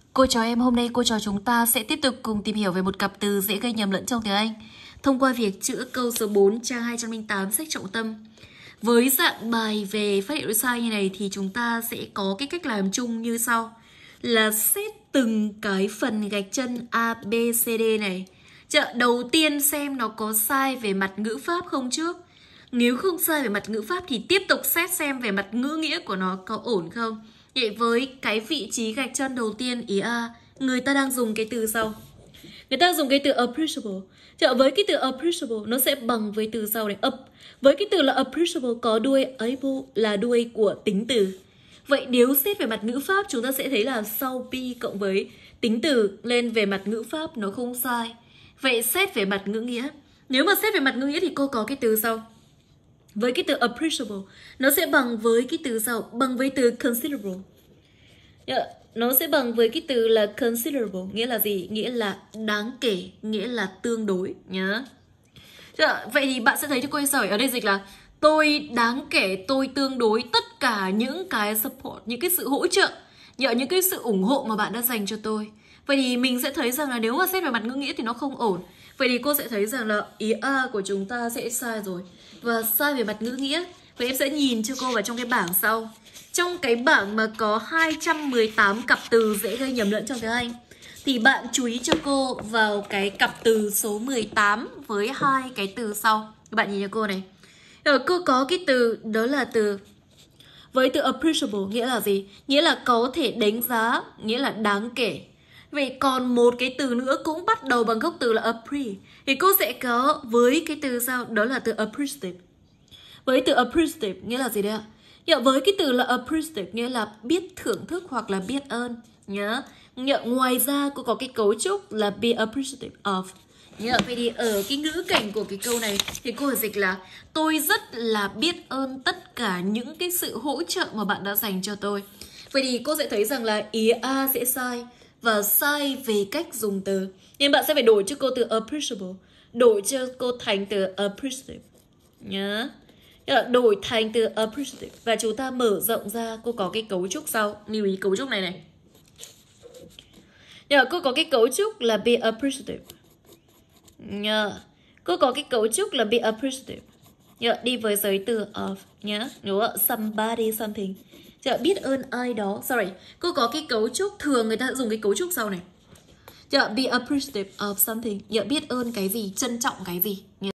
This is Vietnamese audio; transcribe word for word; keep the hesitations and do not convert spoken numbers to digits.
Cô chào em, hôm nay cô trò chúng ta sẽ tiếp tục cùng tìm hiểu về một cặp từ dễ gây nhầm lẫn trong tiếng Anh thông qua việc chữa câu số bốn trang hai trăm lẻ tám sách trọng tâm. Với dạng bài về phát hiện lỗi sai như này thì chúng ta sẽ có cái cách làm chung như sau. Là xét từng cái phần gạch chân A, B, C, D này. Chợ đầu tiên xem nó có sai về mặt ngữ pháp không trước. Nếu không sai về mặt ngữ pháp thì tiếp tục xét xem về mặt ngữ nghĩa của nó có ổn không. Vậy với cái vị trí gạch chân đầu tiên ý A, người ta đang dùng cái từ sau. Người ta dùng cái từ appreciable. Chợ với cái từ appreciable nó sẽ bằng với từ sau này up. Với cái từ là appreciable có đuôi able là đuôi của tính từ. Vậy nếu xét về mặt ngữ pháp chúng ta sẽ thấy là sau be cộng với tính từ lên về mặt ngữ pháp nó không sai. Vậy xét về mặt ngữ nghĩa. Nếu mà xét về mặt ngữ nghĩa thì cô có cái từ sau. Với cái từ appreciable nó sẽ bằng với cái từ sau, bằng với từ considerable. Yeah, nó sẽ bằng với cái từ là considerable, nghĩa là gì? Nghĩa là đáng kể, nghĩa là tương đối nhá. Yeah, vậy thì bạn sẽ thấy cho cô sao ở đây dịch là tôi đáng kể, tôi tương đối tất cả những cái support, những cái sự hỗ trợ, nhờ những cái sự ủng hộ mà bạn đã dành cho tôi. Vậy thì mình sẽ thấy rằng là nếu mà xét về mặt ngữ nghĩa thì nó không ổn. Vậy thì cô sẽ thấy rằng là ý A của chúng ta sẽ sai rồi. Và sai về mặt ngữ nghĩa. Vậy em sẽ nhìn cho cô vào trong cái bảng sau. Trong cái bảng mà có hai trăm mười tám cặp từ dễ gây nhầm lẫn trong tiếng Anh thì bạn chú ý cho cô vào cái cặp từ số mười tám với hai cái từ sau. Các bạn nhìn cho cô này. Rồi cô có cái từ đó là từ với từ appreciable nghĩa là gì? Nghĩa là có thể đánh giá, nghĩa là đáng kể. Vậy còn một cái từ nữa cũng bắt đầu bằng gốc từ là appre. Thì cô sẽ có với cái từ sau đó là từ appreciative. Với từ appreciative nghĩa là gì đấy ạ? Nhờ với cái từ là appreciative nghĩa là biết thưởng thức hoặc là biết ơn nhớ. Nhờ ngoài ra cô có cái cấu trúc là be appreciative of. Nhờ vậy thì ở cái ngữ cảnh của cái câu này thì cô dịch là tôi rất là biết ơn tất cả những cái sự hỗ trợ mà bạn đã dành cho tôi. Vậy thì cô sẽ thấy rằng là ý A sẽ sai và sai về cách dùng từ. Nên bạn sẽ phải đổi cho cô từ appreciable, đổi cho cô thành từ appreciative nhớ. Đổi thành từ appreciative. Và chúng ta mở rộng ra. Cô có cái cấu trúc sau. Lưu ý cấu trúc này này. Nhờ, cô có cái cấu trúc là be appreciative. Nhờ, cô có cái cấu trúc là be appreciative. Nhờ, đi với giới từ of nhớ. Đúng không? Somebody something. Nhờ, biết ơn ai đó. Sorry. Cô có cái cấu trúc. Thường người ta dùng cái cấu trúc sau này. Nhờ, be appreciative of something. Nhờ, biết ơn cái gì, trân trọng cái gì.